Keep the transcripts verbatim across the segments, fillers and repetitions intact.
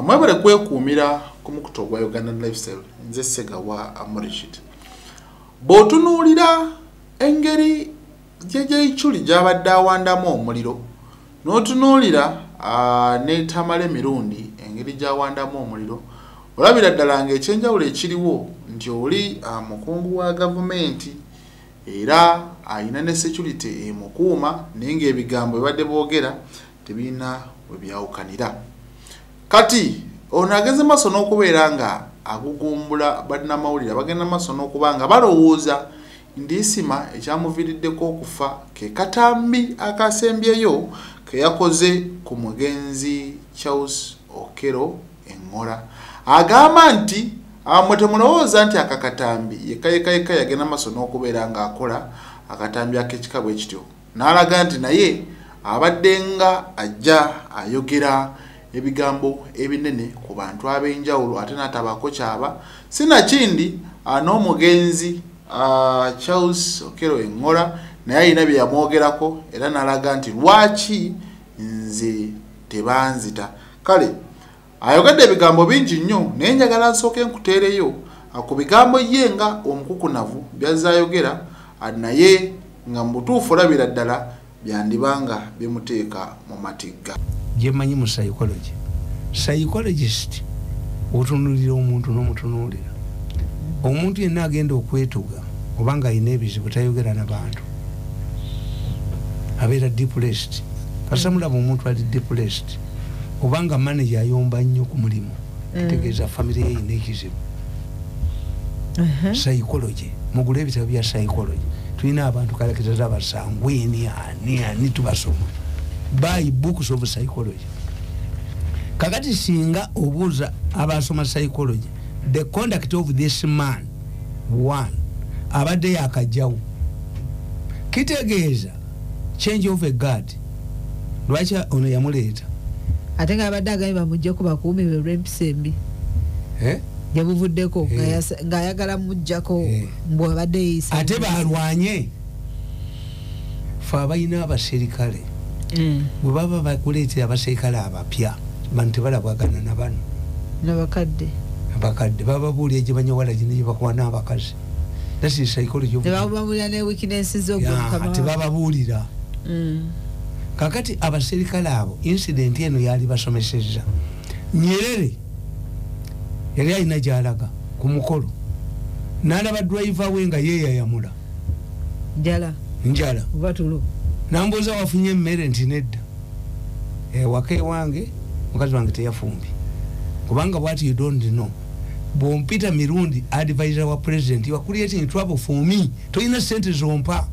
mwebale kwekuumira ku mukutu gwa Uganda Lifestyle nze Segawa Amorishit. Bw'otunuulira engeri Jajja Ichuli gy'abadde awandamu omuliro n'otunuulira uh, ne Tamale Mirundi engeri gy'awandamu omuliro olabira ddala ng'ekyenjawulo ekiriwo nti oli uh, mukungu wa gavumenti era ayina ne security emukuuma naye ng'ebigambo bibadde boogera tebirina we byawukanira. Kati ono ageze maaso n'okubeera nga agugumbula bannamawulire bagenda maaso n'okuba nga balowooza ndisima ekyamuviiriddeko okufa ke katambi akasembyeyo ke yakoze ku mugenzi Charles Okero Engora. Agamba nti amwe temulowooza nti akakatambi yekayekayeka yagenda maaso n'okubeera nga akola akatambi ak'ekika bwe kityo. N'alaga nti naye abadde nga ajja ayogera ebigambo ebinene ku bantu ab'enjawulo ate n'atabaako kyaba sinakindi n'omugenzi uh, Charles Okero Engora naye alina bye yamwogerako era n'alaga nti lwaki nze tebanzita. Kale ayogedde ebigambo bingi nnyo naye njagala nsooke nkuteereyo ku bigambo ye nga omukukunavu byazze ayogera naye nga mu butuufu olabira ddala byandibanga bimuteeka mu matigga. Jemanyi mu psychology. Psychologist otunulira omuntu n'omutunuulira. Omuntu yenna agenda okwetuga obanga ayina ebizibu tayogera n'abantu. Abeera depressed. Kasamulaba omuntu ali depressed. Obanga manager ayomba nnyo ku mulimu. Kitegeeza family ye eyina ekizibu. Psychology. Mugule ebitabo bya psychology. Tulina abantu kalekeza abasangweni ani ani tubasoma. Buy books of psychology. Kakati singa obuuza abasoma psychology, the conduct of this man, one, abadde yakajjawo. Kitegeeza change of a guard. Lwaki ono yamuleeta? Ate nga abadde agambye bamuggyeko bakuumi be olw'empisembi. Eh? Yabuvuddeko ng'ayagala muggyako mbwe abadde yeyisa. Ate balwanye. Fe abayina abaserikale. Bwe baba bakuleetera abaserikale abapya bantu tebalabwagana na bano n'abakadde abakadde bababuulira gye banyawala gino gye bakuwa n'abakazi. That is psychology. Tebababuulira ne weaknesses z'ogwokama. Tebababuulira. Kakati abaserikale abo incident eno yali basomesezza. Nyerere yali alina gy'alaga ku mukolo n'alaba driver we nga yeeyayamula. Njala. Njala. Batulo. Nambuza wafunye emmere nti nedda. Ewaka ewange mukazi wange teyafumbi. Kubanga what you don't know. Bw'ompita Mirundi advisor wa president, you are creating trouble for me. Toyina sente zompa.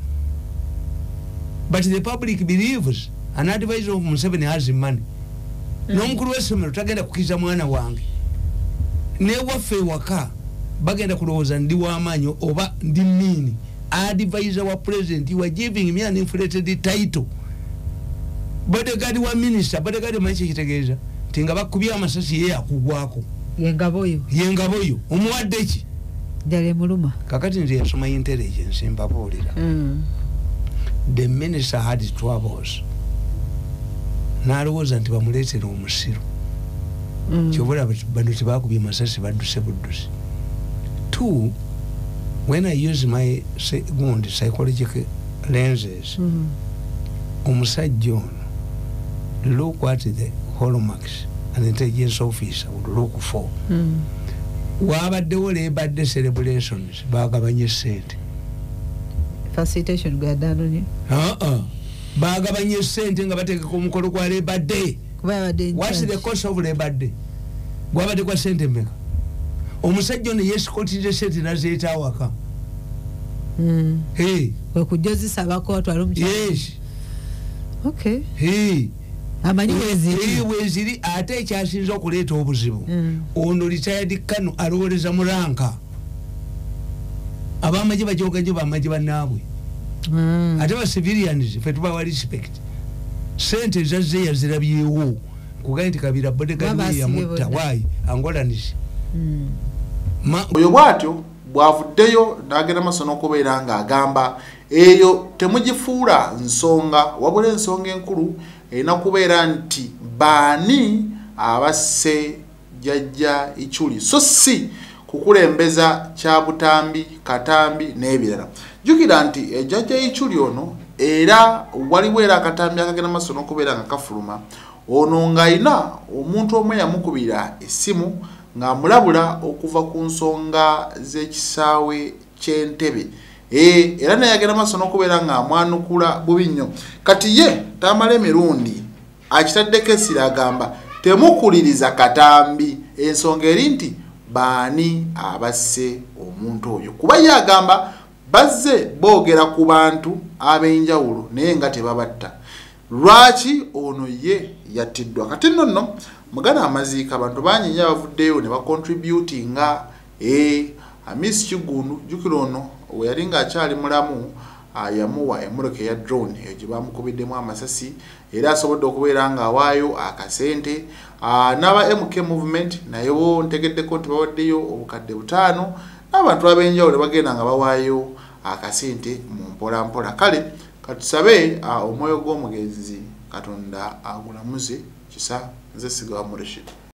But the public believes an advisor of Museveni has money. N'omukulu w'essomero tagenda kukiza mwana wange. Ne waffe ewaka bagenda kulowooza ndi w'amaanyi oba ndi mmiini. Advisor wa president, you are giving me an inflated title. Bodyguard wa minister, bodyguard manchi kitegeeza. Tinga bakubya amasasi ye akugwako. Yengaboyo. Yengaboyo. Omuwadde ki? Dale muluma. Kakati nze yasoma intelligence mbabuulira. Mm. The minister had troubles. N'alowooza nti bamuleetera omusiru. Mm. Kyobula bano tebakubye amasasi badduse buddusi. Two, when I use my psychological lenses, mm. omusajja ono, look what the hallmarks an intelligence officer would look for. Mm. Wabaddewo leebadde celebrations bagabanye sente. Facilitation gwa dano. Uh-uh. Bagabanye sente nga bateekeko omukolo gwa leebadde. What's the cost of leebadde? Gwabadde kwa sente mmeka? Omusajja ono yesikotidde sente nazeeta awaka. Mm. Hey. Kwe kujozesa abakooto alumcha. Yes. Okay. Hey. Amanyi weziri. Hey, weziri ate ekyasinza okuleeta obuzibu. Mm. Ono retired Kano alowoleza mu ranka. Abamaji bajogajo bamaji bannaabwe. Mm. Ate ba civilians fe tubawa respect. Sente zazze yazirabyewo. Kugaye nti Kabira bodyguard ya mutta wayi Angola nisi. Mm. Oyo bwatyo bwavuddeyo n'agenda maaso n'okubeera nga agamba eyo temugifuula nsonga wabula ensonga enkulu erina kubeera nti baani abasse Jajja Ichuli so si kukulembeza kya butambi katambi n'ebirala. Jukira nti e, Jajja Ichuli ono era waliwo era akatambi akagenda maaso n'okubeera nga kafuluma ono ng'ayina omuntu omwe yamukubira essimu ng'amulabula okuva ku nsonga z'ekisaawe ky'entebe. E, era naye agenda maaso n'okubeera ng'amwanukula bubi nnyo. Kati ye Tamale Mirundi akitaddeko essira agamba temukuliriza katambi, ensonga eri nti baani abasse omuntu oyo. Kuba ye agamba bazze boogera ku bantu ab'enjawulo naye nga tebabatta. Lwaki ono ye yattiddwa? Kati nno nno mugana amaziika abantu banyinya bavuddeyo ne bacontributinga e Miss Kigundu jukira ono we yali ng'akyali mulamu yamuwa emmotoka eya drone eyo gye bamukubiddemu amasasi era asobodde okubeera ng'awaayo akasente. N'aba M K movement nayo ntegeddeko nti bawaddeyo obukadde butaano n'abantu ab'enjawulo bagenda nga bawaayo akasente mu mpola mpola. Kale katusabe omwoyo gw'omugenzi Katonda agulamuze kisa nze sigawa Murashid.